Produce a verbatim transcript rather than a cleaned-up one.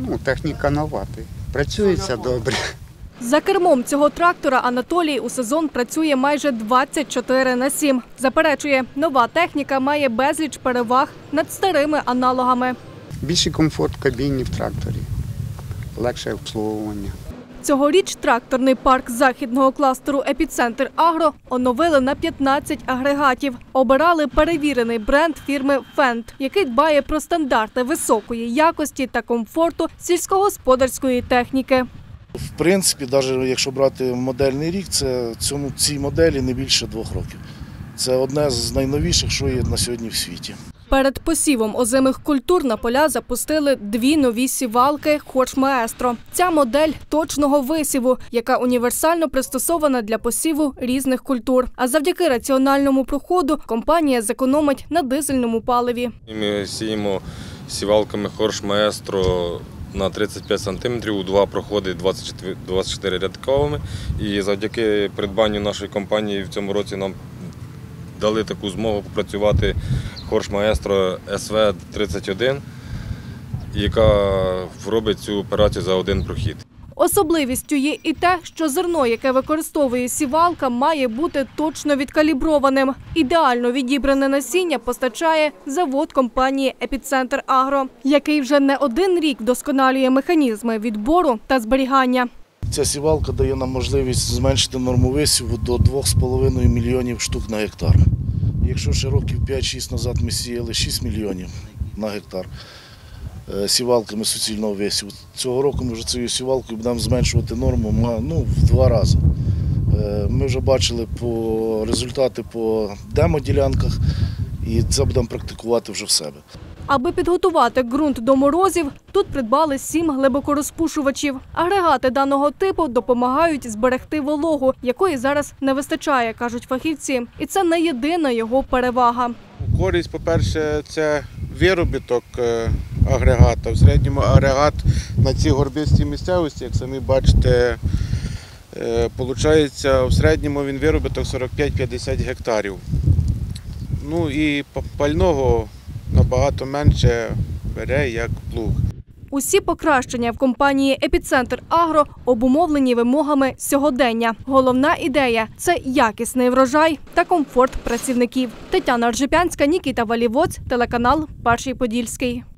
Ну, техніка нова, працюється добре. За кермом цього трактора Анатолій у сезон працює майже двадцять чотири на сім. Заперечує, нова техніка має безліч переваг над старими аналогами. Більший комфорт в кабіні в тракторі, легше обслуговування. Цьогоріч тракторний парк західного кластеру «Епіцентр Агро» оновили на п'ятнадцять агрегатів. Обирали перевірений бренд фірми «Фенд», який дбає про стандарти високої якості та комфорту сільськогосподарської техніки. В принципі, навіть якщо брати модельний рік, це цьому, цій моделі не більше двох років. Це одне з найновіших, що є на сьогодні в світі. Перед посівом озимих культур на поля запустили дві нові сівалки «Хорш Маестро». Ця модель точного висіву, яка універсально пристосована для посіву різних культур. А завдяки раціональному проходу компанія зекономить на дизельному паливі. Ми сіємо сівалками «Хорш Маестро» на тридцять п'ять сантиметрів, у два проходи двадцять чотири рядковими. І завдяки придбанню нашої компанії в цьому році нам дали таку змогу попрацювати «Хорш Маестро ес ве тридцять один», яка робить цю операцію за один прохід. Особливістю є і те, що зерно, яке використовує сівалка, має бути точно відкаліброваним. Ідеально відібране насіння постачає завод компанії «Епіцентр Агро», який вже не один рік досконалює механізми відбору та зберігання. Ця сівалка дає нам можливість зменшити норму висіву до двох з половиною мільйонів штук на гектар. Якщо ще років п'ять-шість назад ми сіяли шість мільйонів на гектар сівалками суцільного висіву, цього року ми вже цією сівалкою будемо зменшувати норму ну, в два рази. Ми вже бачили по результати по демоділянках і це будемо практикувати вже в себе. Аби підготувати ґрунт до морозів, тут придбали сім глибокорозпушувачів. Агрегати даного типу допомагають зберегти вологу, якої зараз не вистачає, кажуть фахівці. І це не єдина його перевага. Користь, по-перше, це виробіток агрегата. В середньому агрегат на цій горбистій місцевості, як самі бачите, виходить, в середньому він виробіток сорок п'ять-п'ятдесят гектарів. Ну і пального набагато менше бере, як плуг. Усі покращення в компанії «Епіцентр Агро» обумовлені вимогами сьогодення. Головна ідея – це якісний врожай та комфорт працівників. Тетяна Ржепянська, Нікіта Валівоць, телеканал «Перший Подільський».